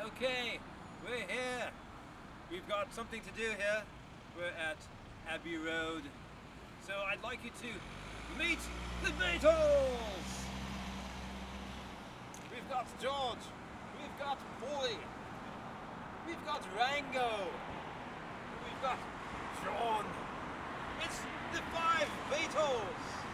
Okay, we're here. We've got something to do here. We're at Abbey Road. So I'd like you to meet the Beatles! We've got George. We've got Polly. We've got Rango. We've got John. It's the 5 Beatles!